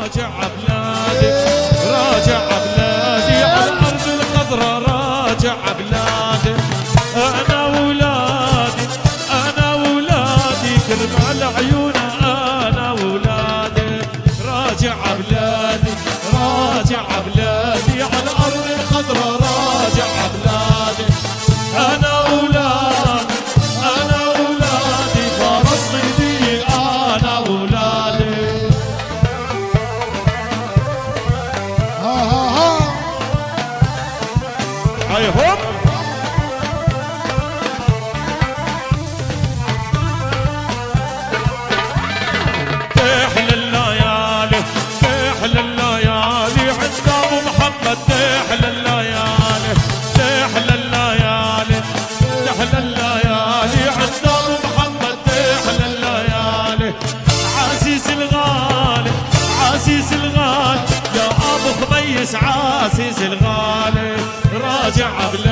راجع بلادي راجع بلادي على الأرض الخضراء راجع بلادي أنا ولادي أنا ولادي كرمال عيونه أنا ولادي راجع بلادي راجع بلادي على الأرض الخضراء راجع بلادي أنا ولادي أنا ولادي فلسطيني أنا ولادي هاي هم تحلى الليالي تحلى الليالي عند أبو محمد تحلى الليالي تحلى الليالي تحلى الليالي عند أبو محمد تحلى الليالي عزيز الغالي عزيز الغالي يا أبو خميس عزيز الغالي راجع بلادي